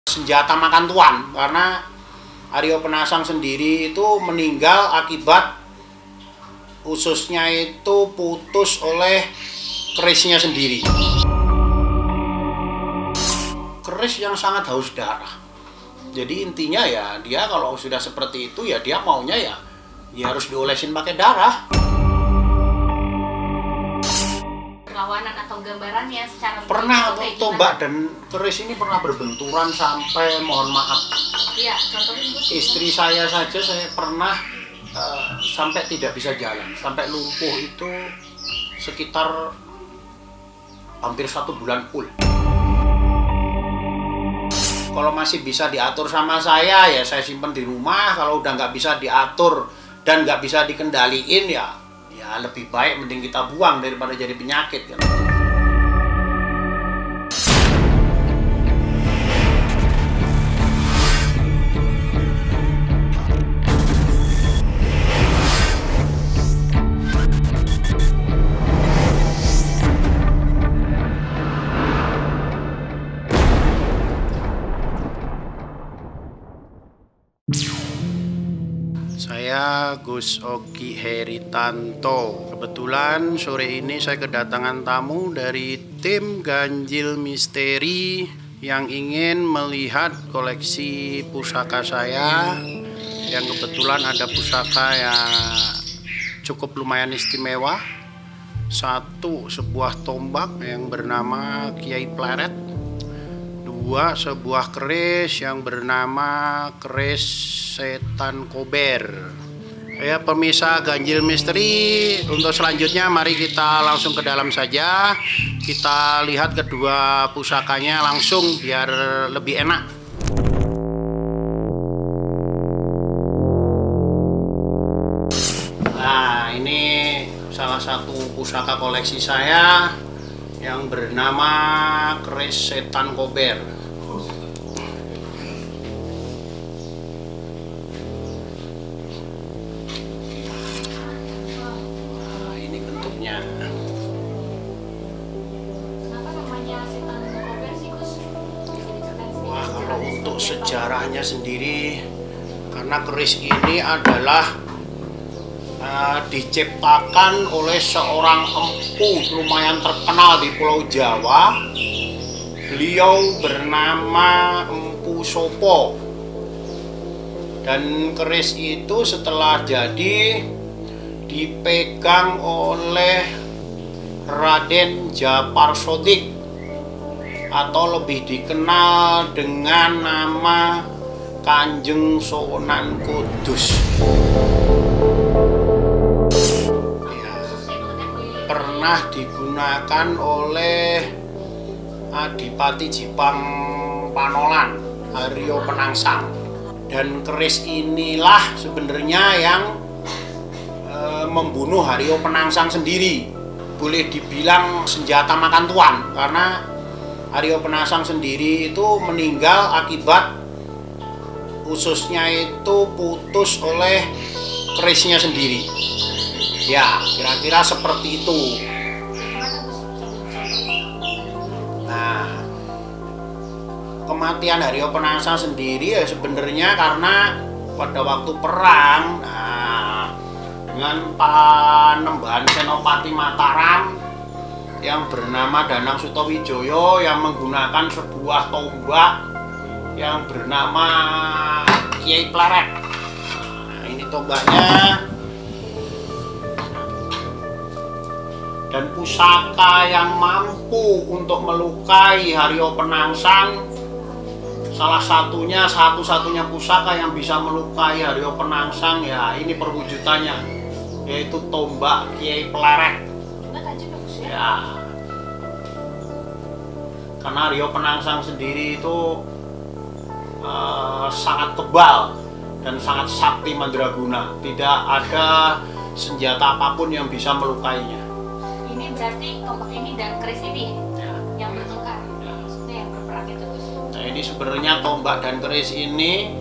senjata makan tuan, karena Aryo Penasang sendiri itu meninggal akibat ususnya itu putus oleh kerisnya sendiri. Keris yang sangat haus darah. Jadi intinya ya dia kalau sudah seperti itu ya dia maunya ya harus diolesin pakai darah. Perlawanan atau gambarannya secara pernah tombak dan keris ini pernah berbenturan sampai mohon maaf. Iya, contohnya istri saya saja saya pernah sampai tidak bisa jalan, sampai lumpuh itu sekitar hampir 1 bulan full. Kalau masih bisa diatur sama saya ya saya simpen di rumah. Kalau udah nggak bisa diatur dan nggak bisa dikendaliin ya lebih baik mending kita buang daripada jadi penyakit kan. Saya Gus Ogi Heritanto. Kebetulan sore ini saya kedatangan tamu dari tim Ganjil Misteri yang ingin melihat koleksi pusaka saya. Yang kebetulan ada pusaka yang cukup lumayan istimewa. Satu, sebuah tombak yang bernama Kiai Pleret. Dua, sebuah keris yang bernama keris Setan Kober. Ya pemirsa Ganjil Misteri, untuk selanjutnya mari kita langsung ke dalam saja. Kita lihat kedua pusakanya langsung biar lebih enak. Nah ini salah satu pusaka koleksi saya yang bernama keris Setan Kober. Nah, ini bentuknya. Kenapa namanya Setan Kober sih, Gus? Wah, kalau untuk sejarahnya sendiri, karena keris ini adalah diciptakan oleh seorang empu lumayan terkenal di Pulau Jawa. Beliau bernama Empu Sopo. Dan keris itu setelah jadi dipegang oleh Raden Japar Sodik atau lebih dikenal dengan nama Kanjeng Sunan Kudus. Pernah digunakan oleh Adipati Jipang Panolan, Aryo Penangsang. Dan keris inilah sebenarnya yang membunuh Aryo Penangsang sendiri. Boleh dibilang senjata makan tuan, karena Aryo Penangsang sendiri itu meninggal akibat ususnya itu putus oleh kerisnya sendiri. Ya, kira-kira seperti itu. Nah, kematian Aryo Penangsang sendiri ya sebenarnya karena pada waktu perang, dengan Panembahan Senopati Mataram yang bernama Danang Sutawijoyo yang menggunakan sebuah tombak yang bernama Kiai Pleret. Nah, ini tombaknya. Dan pusaka yang mampu untuk melukai Aryo Penangsang, salah satunya satu-satunya pusaka yang bisa melukai Aryo Penangsang ya ini perwujudannya, yaitu tombak Kiai Pleret. Ya, karena Aryo Penangsang sendiri itu sangat tebal dan sangat sakti mandraguna. Tidak ada senjata apapun yang bisa melukainya. Ini berarti tombak ini dan keris ini Ya. yang bertengkar, maksudnya yang berperang itu, Gus. Nah ini sebenarnya tombak dan keris ini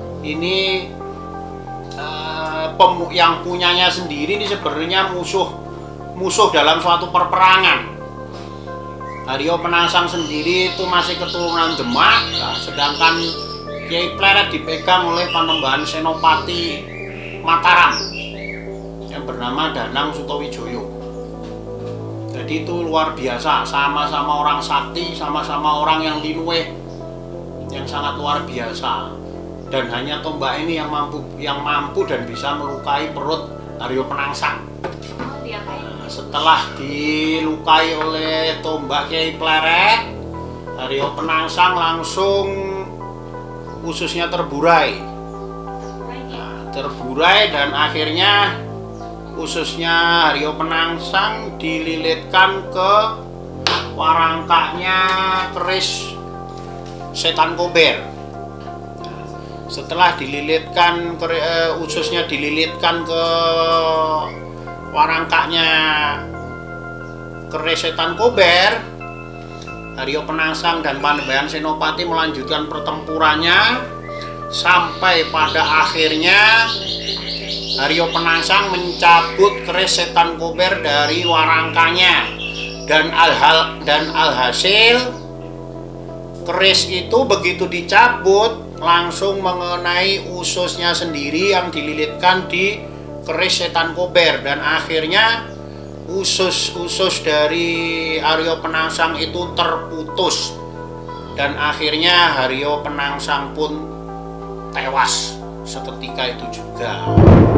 yang punyanya sendiri ini sebenarnya musuh dalam suatu perperangan. Haryo Penangsang sendiri itu masih keturunan Demak, nah, sedangkan Kiai Pleret dipegang oleh Panembahan Senopati Mataram yang bernama Danang Sutowijoyo. Jadi itu luar biasa, sama-sama orang sakti, sama-sama orang yang linuwe, yang sangat luar biasa. Dan hanya tombak ini yang mampu dan bisa melukai perut Haryo Penangsang. Setelah dilukai oleh tombak Kiai Pleret, Haryo Penangsang langsung ususnya terburai. Nah, terburai dan akhirnya ususnya Haryo Penangsang dililitkan ke warangkanya keris Setan Kober. Setelah dililitkan ususnya dililitkan ke warangkanya keris Setan Kober, Haryo Penangsang dan Panembahan Senopati melanjutkan pertempurannya sampai pada akhirnya Haryo Penangsang mencabut keris Setan Kober dari warangkanya dan alhasil keris itu begitu dicabut langsung mengenai ususnya sendiri yang dililitkan di keris Setan Kober, dan akhirnya usus dari Haryo Penangsang itu terputus dan akhirnya Haryo Penangsang pun tewas seketika itu juga.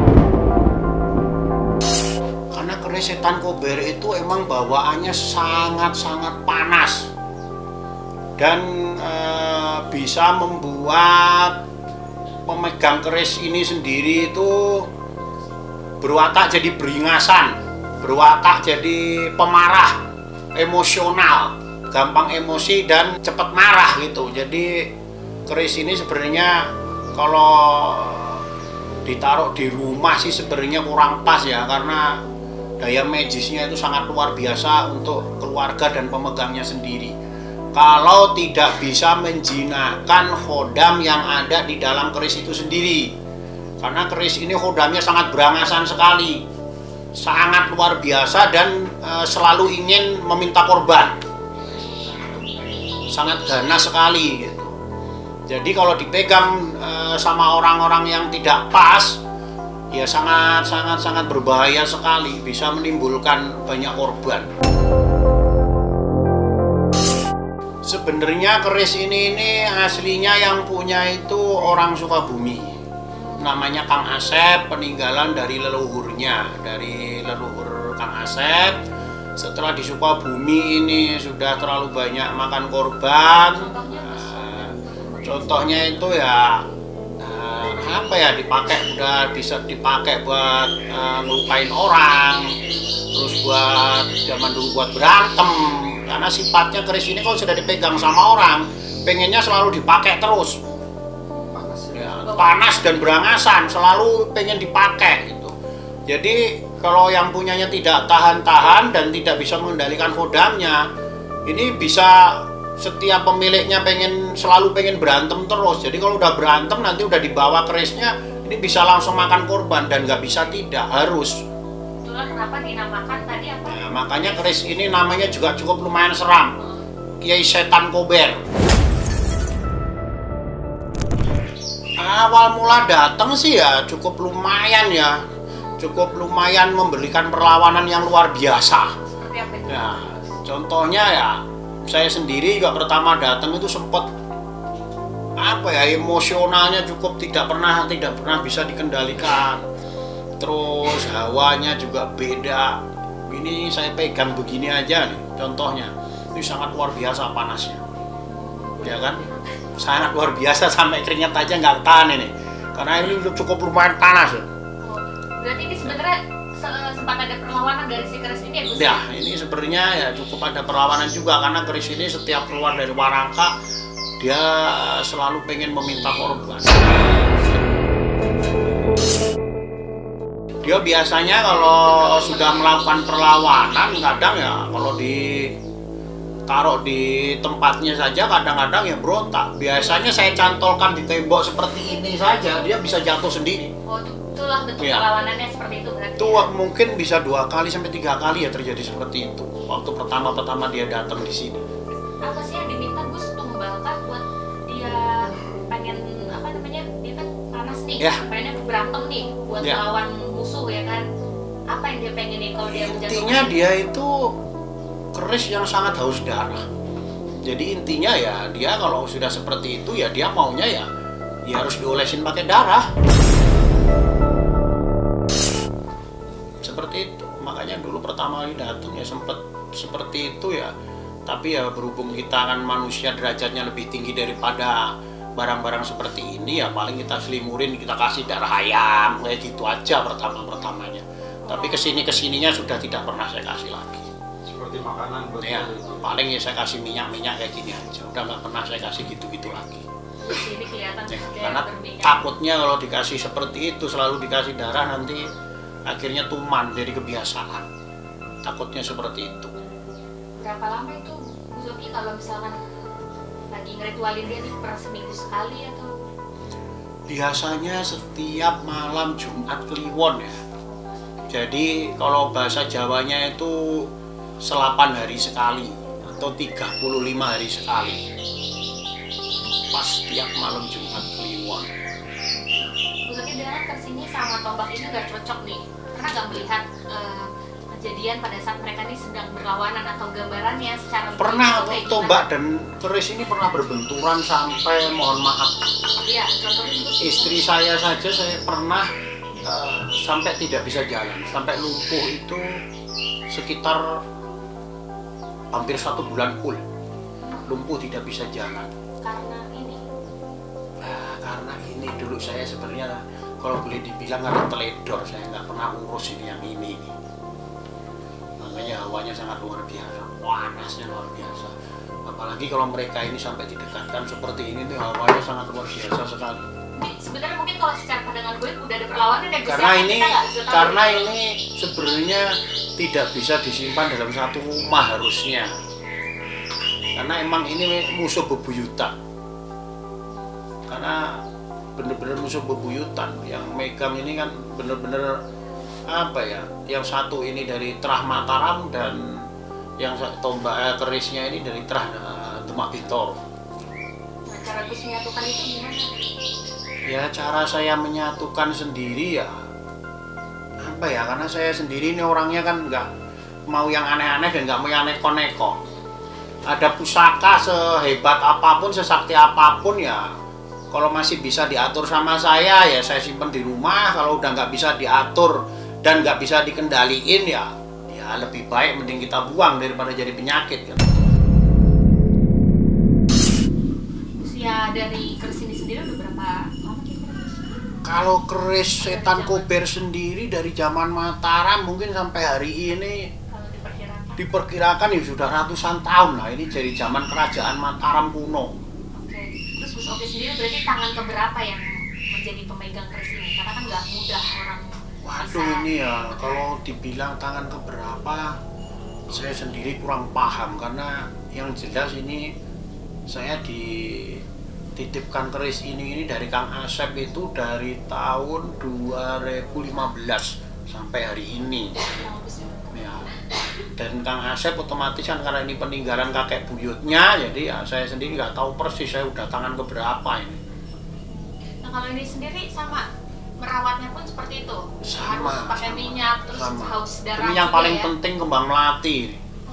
Karena keris Setan Kober itu emang bawaannya sangat-sangat panas dan bisa membuat pemegang keris ini sendiri itu berwatak jadi beringasan, berwatak jadi pemarah, emosional, gampang emosi dan cepat marah gitu. Jadi keris ini sebenarnya kalau ditaruh di rumah sih sebenarnya kurang pas ya, karena daya magisnya itu sangat luar biasa untuk keluarga dan pemegangnya sendiri. Kalau tidak bisa menjinakkan khodam yang ada di dalam keris itu sendiri, karena keris ini khodamnya sangat berangasan sekali, sangat luar biasa dan selalu ingin meminta korban, sangat ganas sekali gitu. Jadi kalau dipegang sama orang-orang yang tidak pas, ya sangat berbahaya sekali, bisa menimbulkan banyak korban. Sebenarnya keris ini aslinya yang punya itu orang Sukabumi, namanya Kang Asep, peninggalan dari leluhurnya, dari leluhur Kang Asep. Setelah di Sukabumi ini sudah terlalu banyak makan korban. Contohnya itu ya apa ya, udah bisa dipakai buat ngelukain orang, terus buat zaman dulu buat berantem. Karena sifatnya keris ini kalau sudah dipegang sama orang, pengennya selalu dipakai terus, panas dan berangasan, selalu pengen dipakai gitu. Jadi kalau yang punyanya tidak tahan-tahan dan tidak bisa mengendalikan khodamnya, ini bisa setiap pemiliknya selalu pengen berantem terus. Jadi kalau udah berantem nanti udah dibawa kerisnya, ini bisa langsung makan korban dan nggak bisa tidak, harus. Itulah kenapa dinamakan tadi apa? Nah, makanya keris ini namanya juga cukup lumayan seram, Kiai Setan Kober. Awal mula datang sih ya cukup lumayan memberikan perlawanan yang luar biasa. Seperti apa itu? Ya, contohnya ya saya sendiri juga pertama datang itu sempat emosionalnya cukup tidak pernah bisa dikendalikan. Terus hawanya juga beda. Ini saya pegang begini aja nih contohnya, ini sangat luar biasa panasnya, ya kan, sangat luar biasa sampai keringat aja nggak tahan ini, karena ini cukup lumayan panas. Berarti ini sebenarnya sempat ada perlawanan dari si keris ini ya Gus? Ya, ini sebenarnya ya cukup ada perlawanan juga, karena keris ini setiap keluar dari warangka dia selalu pengen meminta korban. Dia biasanya kalau sudah melakukan perlawanan, kadang ya kalau taruh di tempatnya saja kadang-kadang ya berontak. Biasanya saya cantolkan di tembok seperti ini saja, dia bisa jatuh sendiri. Oh, itulah bentuk perlawanannya seperti itu berarti. Itu mungkin bisa 2 kali sampai 3 kali ya terjadi seperti itu. Waktu pertama dia datang di sini. Apa sih yang diminta Gus Tumbal kah buat dia pengen apa namanya? Dia kan panas nih, pengennya berantem nih buat melawan musuh ya kan. Apa yang dia pengen nih kalau dia menjadi? Intinya dia itu keris yang sangat haus darah. Jadi intinya ya dia kalau sudah seperti itu ya dia maunya ya harus diolesin pakai darah. Seperti itu. Makanya dulu pertama kali datang ya sempat seperti itu ya. Tapi ya berhubung kita kan manusia derajatnya lebih tinggi daripada barang-barang seperti ini ya paling kita selimurin, kita kasih darah ayam kayak gitu aja pertamanya. Tapi kesininya sudah tidak pernah saya kasih lagi. Seperti makanan ya, paling ya saya kasih minyak kayak gini aja, udah nggak pernah saya kasih gitu lagi. Ini kelihatan karena takutnya kalau dikasih seperti itu selalu dikasih darah nanti akhirnya tuman dari kebiasaan, takutnya seperti itu. Berapa lama itu Bu Zoki kalau misalkan lagi ngeritualin dia nih, per seminggu sekali atau? Biasanya setiap malam Jumat Kliwon ya. Jadi kalau bahasa Jawanya itu 8 hari sekali atau 35 hari sekali. Pas tiap malam Jumat Kliwon. Bu Zoki bilang kesini sama tombak ini gak cocok nih. Pernah gak melihat kejadian pada saat mereka ini sedang berlawanan atau gambarannya secara pernah tombak dan keris ini pernah berbenturan sampai mohon maaf. Iya, contohnya istri saya saja saya pernah sampai tidak bisa jalan, sampai lumpuh itu sekitar hampir 1 bulan full lumpuh tidak bisa jalan. Karena ini? Karena ini dulu saya sebenarnya kalau boleh dibilang ada teledor, saya nggak pernah urus ini yang ini. Makanya hawanya sangat luar biasa, panasnya luar biasa. Apalagi kalau mereka ini sampai didekatkan seperti ini, tuh hawanya sangat luar biasa sekali. Sebenarnya mungkin kalau secara pandangan gue udah ada perlawanan ya, karena ini sebenarnya tidak bisa disimpan dalam satu rumah harusnya. Karena emang ini musuh bebuyutan. Karena bener-bener musuh bebuyutan. Yang megang ini kan bener-bener apa ya? Yang satu ini dari Trah Mataram dan yang tombak kerisnya ini dari Trah Demak Bintoro. Nah, cara Gus menyatukan itu gimana? Ya cara saya menyatukan sendiri ya apa ya, karena saya sendiri ini orangnya kan nggak mau yang aneh-aneh dan nggak mau yang neko-neko. Ada pusaka sehebat apapun, sesakti apapun ya kalau masih bisa diatur sama saya ya saya simpen di rumah. Kalau udah nggak bisa diatur dan nggak bisa dikendaliin ya lebih baik mending kita buang daripada jadi penyakit kan. Usia dari keris ini sendiri udah berapa lama kira-kira? Kalau keris setan kober sendiri dari zaman Mataram mungkin sampai hari ini diperkirakan ya sudah ratusan tahun lah. Ini dari zaman kerajaan Mataram kuno. Oke. Terus Gus Oki sendiri berarti tangan keberapa yang menjadi pemegang keris ini? Karena kan nggak mudah orang. Waduh ini ya kalau dibilang tangan keberapa saya sendiri kurang paham, karena yang jelas ini saya dititipkan keris ini dari Kang Asep itu dari tahun 2015 sampai hari ini ya. Dan Kang Asep otomatis kan karena ini peninggalan kakek buyutnya, jadi ya saya sendiri nggak tahu persis saya udah tangan keberapa ini. Nah kalau ini sendiri sama merawatnya pun seperti itu, sama, harus pakai minyak, terus haus darah. Ini yang paling penting kembang melati.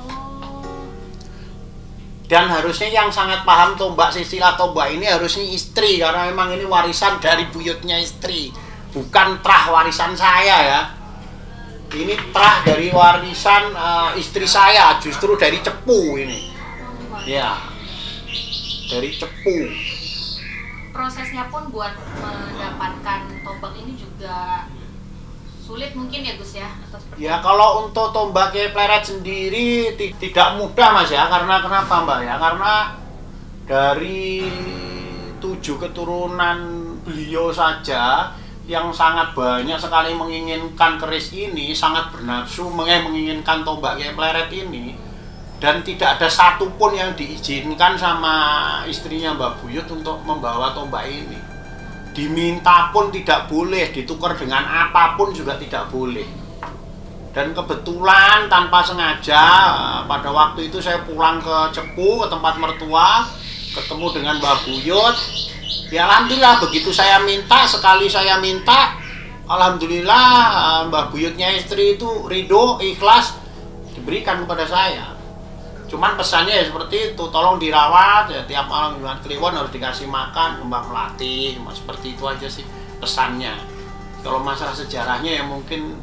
Dan harusnya yang sangat paham tombak silsilah tombak ini harusnya istri, karena memang ini warisan dari buyutnya istri, bukan trah warisan saya ya. Ini trah dari warisan istri saya, justru dari cepu ini. Ya, dari cepu. Prosesnya pun buat mendapatkan tombak ini juga sulit mungkin ya Gus ya? Atau ya kalau untuk tombak Kyai Pleret sendiri tidak mudah Mas ya, karena kenapa Mbak ya? Karena dari 7 keturunan beliau saja yang sangat banyak sekali menginginkan keris ini, sangat bernafsu menginginkan tombak Kyai Pleret ini, dan tidak ada satupun yang diizinkan sama istrinya Mbak Buyut untuk membawa tombak ini. Diminta pun tidak boleh, ditukar dengan apapun juga tidak boleh. Dan kebetulan tanpa sengaja pada waktu itu saya pulang ke Cepu, ke tempat mertua, ketemu dengan Mbak Buyut. Ya alhamdulillah begitu saya minta, sekali saya minta, alhamdulillah Mbak Buyutnya istri itu ridho, ikhlas diberikan kepada saya. Cuman pesannya ya seperti itu, tolong dirawat ya, tiap malam Jumat Kliwon harus dikasih makan kembang melati, seperti itu aja sih pesannya. Kalau masalah sejarahnya ya mungkin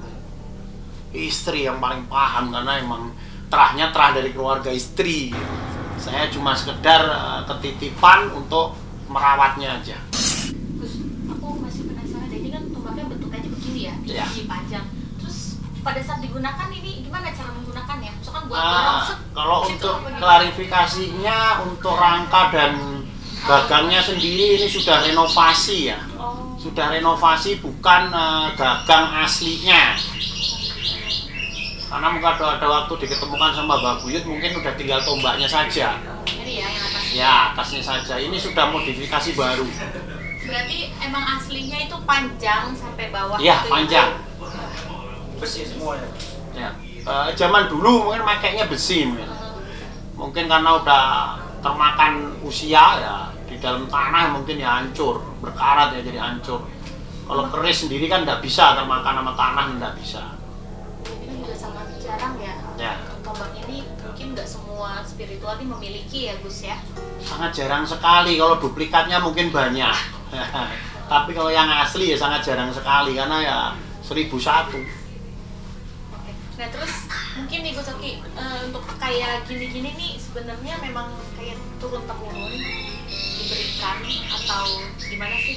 istri yang paling paham, karena emang terahnya terah dari keluarga istri. Saya cuma sekedar ketitipan untuk merawatnya aja. Terus aku masih penasaran, ini kan tombaknya bentuknya begini ya, panjang. Terus pada saat digunakan ini gimana cara menggunakannya? Misalkan buat kalau untuk klarifikasinya, untuk rangka dan gagangnya sendiri ini sudah renovasi ya. Sudah renovasi, bukan gagang aslinya. Karena mungkin ada waktu diketemukan sama Mbak Buyut, mungkin udah tinggal tombaknya saja. Ini ya yang atasnya? Ya, atasnya saja. Ini sudah modifikasi baru. Berarti emang aslinya itu panjang sampai bawah? Iya, panjang. Besi semua ya? Ya. Zaman dulu mungkin makainya besi mungkin karena udah termakan usia ya, di dalam tanah mungkin ya hancur, berkarat ya, jadi hancur. Kalau keris sendiri kan nggak bisa termakan sama tanah, nggak bisa. Ini juga sangat jarang ya. Tombak ini mungkin nggak semua spiritual ini memiliki ya Gus ya? Sangat jarang sekali, kalau duplikatnya mungkin banyak. Tapi kalau yang asli ya sangat jarang sekali, karena ya 1001. Nah terus mungkin nih Gus Oki, untuk kayak gini-gini nih sebenarnya memang kayak turun temurun diberikan atau gimana sih?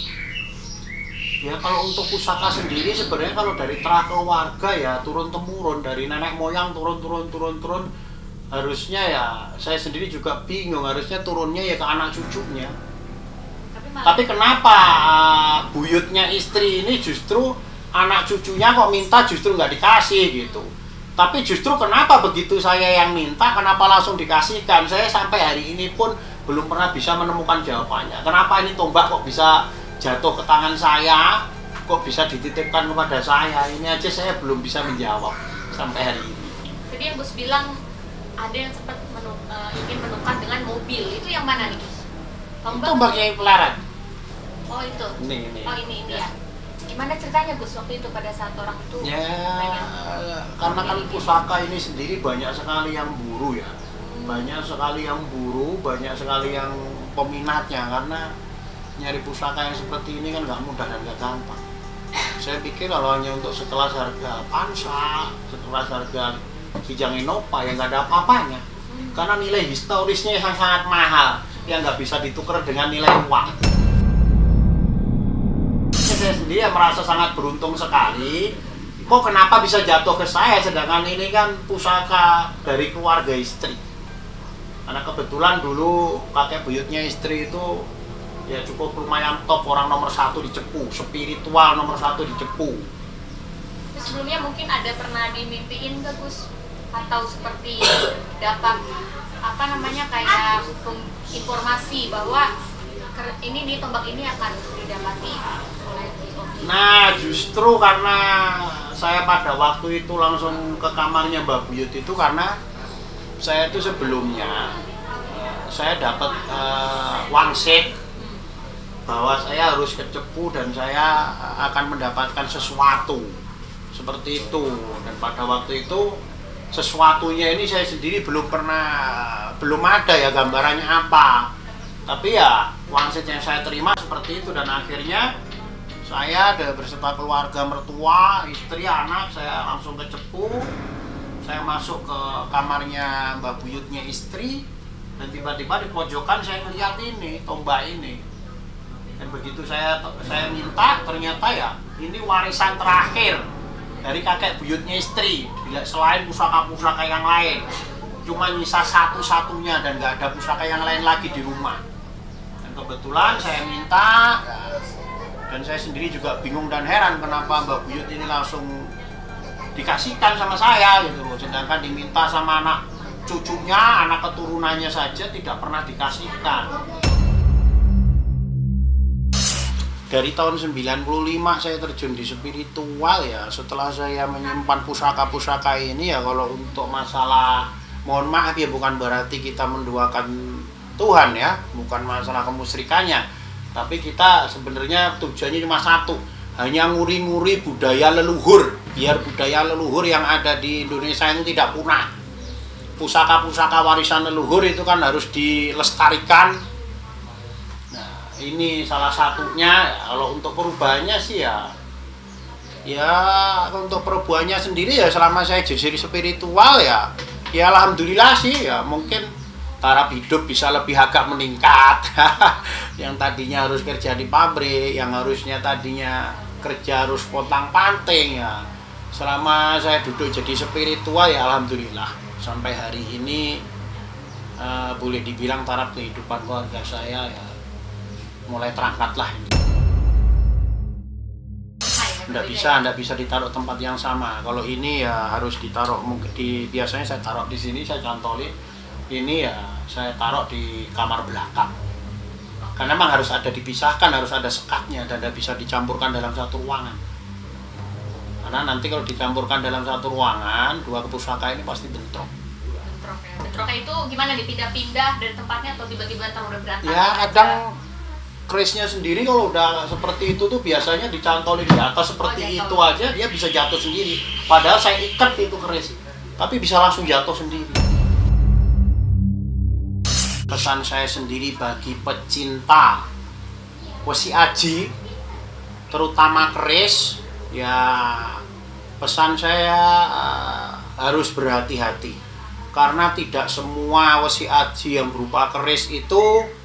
Ya kalau untuk pusaka sendiri sebenarnya kalau dari terah keluarga ya turun temurun, dari nenek moyang turun. Harusnya ya saya sendiri juga bingung, harusnya turunnya ya ke anak cucunya. Tapi kenapa buyutnya istri ini justru anak cucunya kok minta justru nggak dikasih gitu. Tapi justru kenapa begitu saya yang minta, kenapa langsung dikasihkan? Saya sampai hari ini pun belum pernah bisa menemukan jawabannya. Kenapa ini tombak kok bisa jatuh ke tangan saya, kok bisa dititipkan kepada saya? Ini aja saya belum bisa menjawab sampai hari ini. Jadi yang Gus bilang ada yang sempat ingin menukar dengan mobil, itu yang mana nih Gus? Tombaknya yang pelarat. Oh itu? Ini. Oh ini ya. Gimana ceritanya Gus waktu itu pada saat orang itu karena kan pusaka ini sendiri banyak sekali yang buru ya, banyak sekali yang buru, banyak sekali yang peminatnya, karena nyari pusaka yang seperti ini kan nggak mudah dan nggak gampang. Saya pikir kalau hanya untuk sekelas harga Pansa, sekelas harga Kijang Inopa yang nggak ada apa-apanya, karena nilai historisnya yang sangat mahal yang nggak bisa ditukar dengan nilai uang. Saya sendiri ya merasa sangat beruntung sekali. Kok kenapa bisa jatuh ke saya, sedangkan ini kan pusaka dari keluarga istri. Karena kebetulan dulu kakek buyutnya istri itu ya cukup lumayan top, orang nomor 1 di Cepu, spiritual nomor 1 di Cepu. Sebelumnya mungkin ada pernah dimimpiin ke Gus, atau seperti dapat apa namanya kayak informasi bahwa ini nih tombak ini akan didapati oleh Gus Oki. Nah justru karena saya pada waktu itu langsung ke kamarnya Mbak Buyut itu, karena saya itu sebelumnya saya dapat wangsit bahwa saya harus ke Cepu dan saya akan mendapatkan sesuatu seperti itu. Dan pada waktu itu sesuatunya ini saya sendiri belum ada ya gambarannya apa. Tapi ya wangsit yang saya terima seperti itu, dan akhirnya saya berserta keluarga mertua, istri, anak, saya langsung ke Cepu. Saya masuk ke kamarnya Mbak Buyutnya istri, dan tiba-tiba di pojokan saya melihat ini, tombak ini. Dan begitu saya minta, ternyata ya ini warisan terakhir dari kakek buyutnya istri, selain pusaka-pusaka yang lain. Cuma nyisa satu-satunya dan nggak ada pusaka yang lain lagi di rumah. Dan kebetulan saya minta, dan saya sendiri juga bingung dan heran kenapa Mbak Buyut ini langsung dikasihkan sama saya gitu, sedangkan diminta sama anak cucunya, anak keturunannya saja tidak pernah dikasihkan. Dari tahun 95 saya terjun di spiritual ya. Setelah saya menyimpan pusaka-pusaka ini ya, kalau untuk masalah, mohon maaf ya, bukan berarti kita menduakan Tuhan ya, bukan masalah kemusyrikannya, tapi kita sebenarnya tujuannya cuma satu, hanya nguri-nguri budaya leluhur, biar budaya leluhur yang ada di Indonesia itu tidak punah. Pusaka-pusaka warisan leluhur itu kan harus dilestarikan. Nah, ini salah satunya. Kalau untuk perubahannya sih ya untuk perubahannya sendiri ya, selama saya jadi spiritual ya alhamdulillah sih ya, mungkin taraf hidup bisa lebih agak meningkat. Yang tadinya harus kerja di pabrik, yang harusnya tadinya kerja harus pontang-panting ya, selama saya duduk jadi spiritual ya alhamdulillah sampai hari ini boleh dibilang taraf kehidupan keluarga saya ya mulai terangkat lah ini. Nggak bisa ditaruh tempat yang sama. Kalau ini ya harus ditaruh, mungkin biasanya saya taruh di sini, saya cantolin. Ini ya saya taruh di kamar belakang. Karena memang harus ada dipisahkan, harus ada sekatnya, dan tidak bisa dicampurkan dalam satu ruangan. Karena nanti kalau dicampurkan dalam satu ruangan, dua pusaka ini pasti bentrok. Bentrok ya. Bentroknya itu gimana, dipindah-pindah dari tempatnya atau tiba-tiba ntar udah berantakan? Ya kadang kerisnya sendiri kalau udah seperti itu tuh biasanya dicantolin di atas seperti itu aja, dia bisa jatuh sendiri. Padahal saya ikat itu keris, tapi bisa langsung jatuh sendiri. Pesan saya sendiri bagi pecinta wesi aji, terutama keris, ya pesan saya harus berhati-hati. Karena tidak semua wesi aji yang berupa keris itu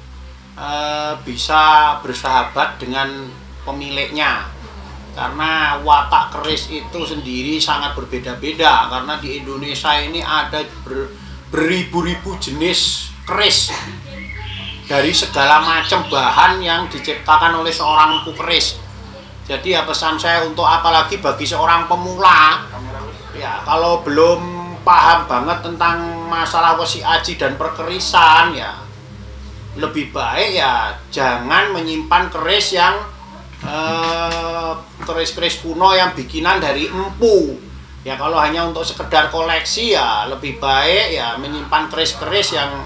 bisa bersahabat dengan pemiliknya. Karena watak keris itu sendiri sangat berbeda-beda. Karena di Indonesia ini ada beribu-ribu jenis keris dari segala macam bahan yang diciptakan oleh seorang empu keris. Jadi ya pesan saya untuk apalagi bagi seorang pemula ya, kalau belum paham banget tentang masalah wesi aji dan perkerisan ya, lebih baik ya jangan menyimpan keris yang keris-keris kuno yang bikinan dari empu. Ya kalau hanya untuk sekedar koleksi ya lebih baik ya menyimpan keris-keris yang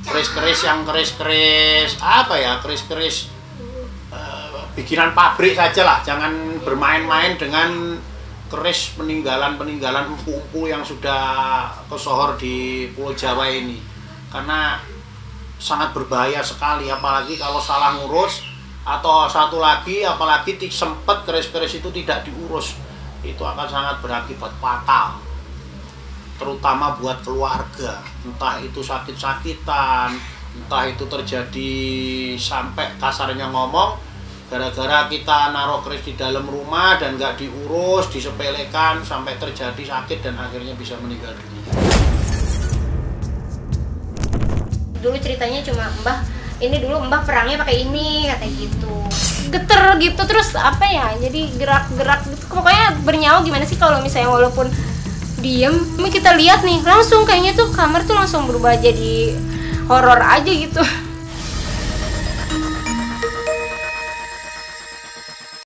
bikinan pabrik saja lah. Jangan bermain-main dengan keris peninggalan empu-empu yang sudah kesohor di Pulau Jawa ini, karena sangat berbahaya sekali, apalagi kalau salah ngurus. Atau satu lagi, apalagi sempet keris-keris itu tidak diurus, itu akan sangat berakibat fatal, terutama buat keluarga. Entah itu sakit-sakitan, entah itu terjadi sampai kasarnya ngomong, gara-gara kita naruh keris di dalam rumah dan nggak diurus, disepelekan, sampai terjadi sakit dan akhirnya bisa meninggal dunia. Dulu ceritanya cuma ini dulu Mbah perangnya pakai ini, katanya gitu. Geter gitu, terus apa ya, jadi gerak-gerak gitu. Pokoknya bernyawa gimana sih kalau misalnya walaupun diem, kita lihat nih langsung kayaknya tuh kamar tuh langsung berubah jadi horor aja gitu.